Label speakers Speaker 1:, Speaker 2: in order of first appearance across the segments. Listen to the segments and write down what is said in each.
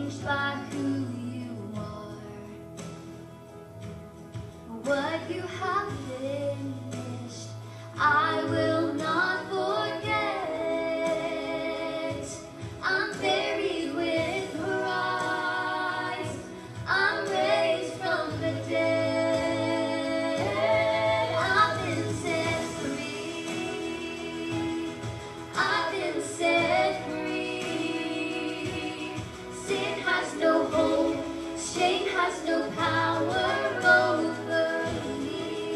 Speaker 1: changed by who you are. What you have finished, I will not forget. I'm buried with Christ, I'm raised from the dead. I've been set free, I've been set free. Sin has no hold, shame has no power over me.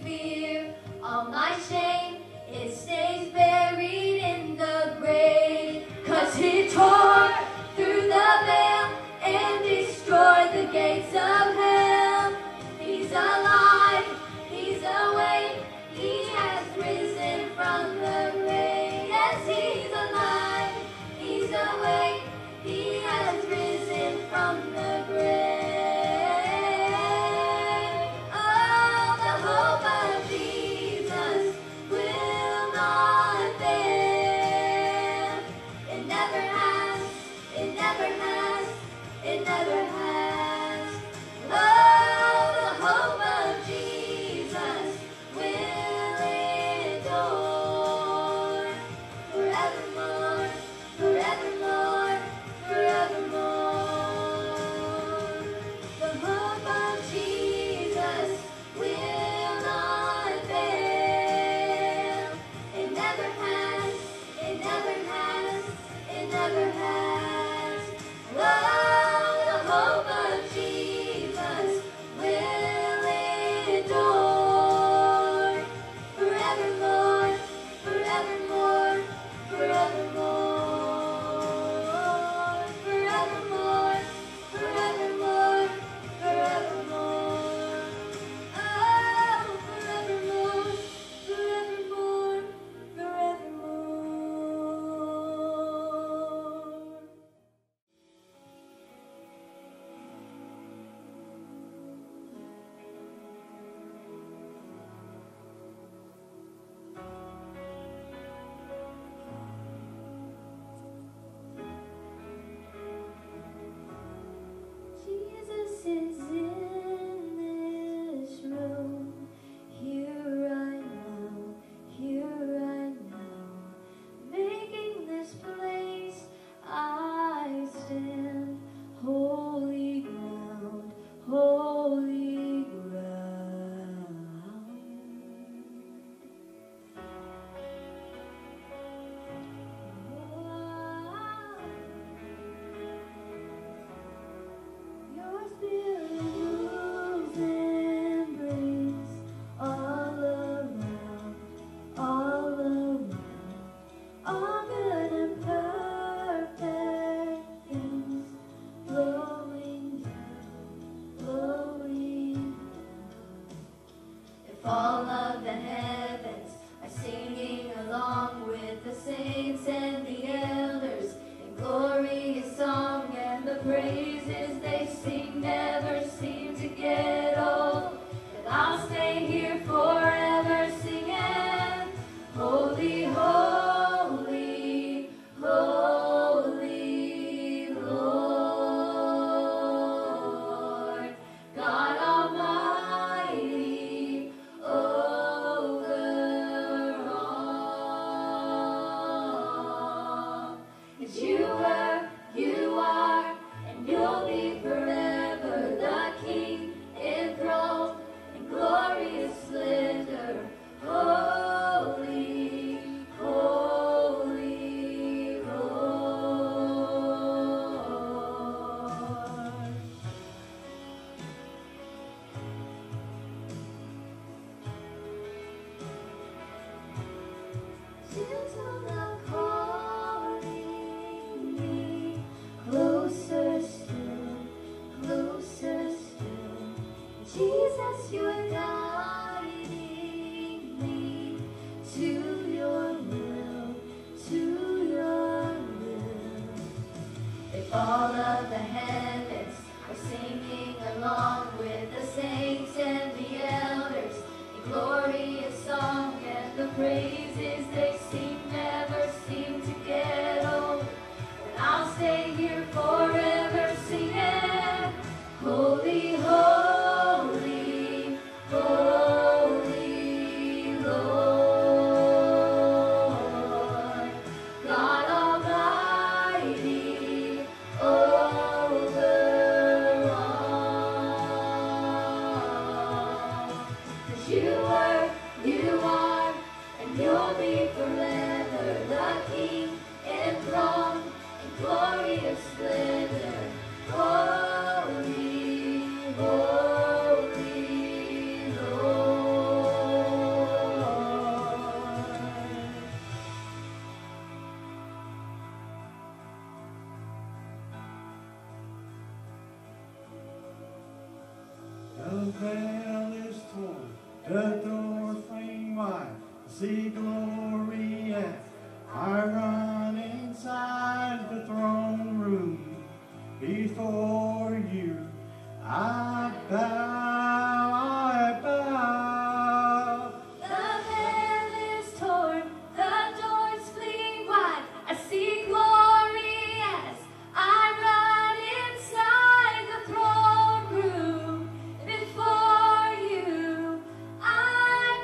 Speaker 1: fear. All my shame, it stays buried in the grave. 'Cause he tore through the veil and destroyed the gates of hell. He's alive, he's awake, he has risen from the grave. Yes, he's alive, he's awake, he has risen from the grave. Oh, the hope of Jesus will not fail. It never has, it never has, it never has. Oh, the hope of Jesus will endure forevermore, forevermore, forevermore. The hope of Jesus will not fail. It never has, it never has, it never has. Oh, the hope of Jesus will endure forevermore, forevermore, forevermore, forevermore, forevermore, forevermore. Oh, forevermore, forevermore, forevermore. Jesus is in this room, here right now, making this place I stand, holy ground, holy ground. Your spirit moves and breathes all around, all around. All good and perfect things flowing down, flowing down. If all of the heavens are singing along with the saints and the elders in glorious song, and the praises they sing never seem to get old, then I'll stay here forever singing, holy, holy, holy Lord, God Almighty, over all. 'Cause you were, you are, and you'll be forever the King enthroned in glorious splendor. Holy, holy Lord. Gentle love calling me closer still, closer still. Jesus, you're guiding me to your will, to your will. If all of the heavens are singing along with the saints and the elders in glorious song, and the praises they sing never seem to get old, then I'll stay here forever singing, holy, holy, holy Lord, God Almighty, over all. 'Cause you were, you are, and you'll be forever the King enthroned in glorious splendor. Holy, holy Lord.
Speaker 2: wide, I see glory as I run inside the throne room. Before you, I bow, I bow.
Speaker 1: The veil is torn, the doors flee wide. I see glory as I run inside the throne room. Before you, I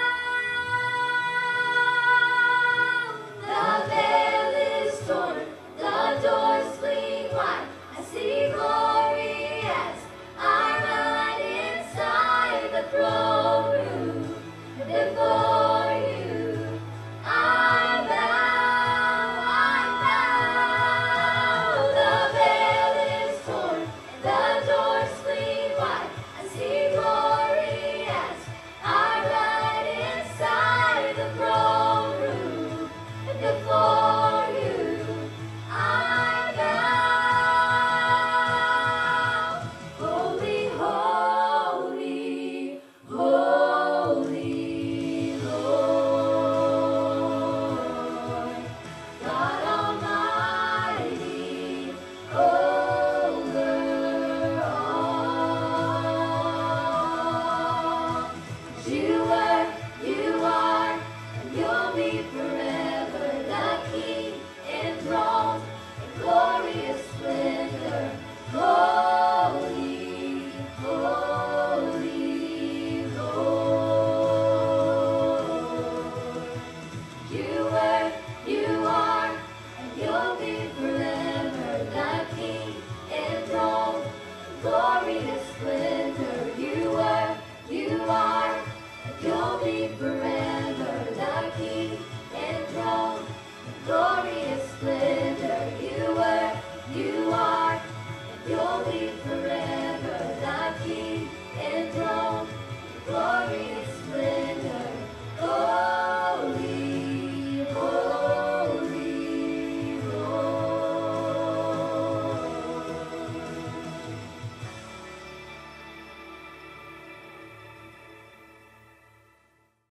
Speaker 1: bow. The veil is torn, the doors flee wide. I see glory as I run inside the throne room. Before you, I bow, I bow. The veil is torn, the doors flee wide. I see glory as I run inside the throne room. Before you, I bow. Holy, holy, holy Lord, God Almighty, over all. You were, you are, and you'll be forever the King enthroned in glorious splendor. Holy, holy Lord. You were, you are, and you'll be forever the King enthroned in glorious splendor. You were, you are, and you'll be forever.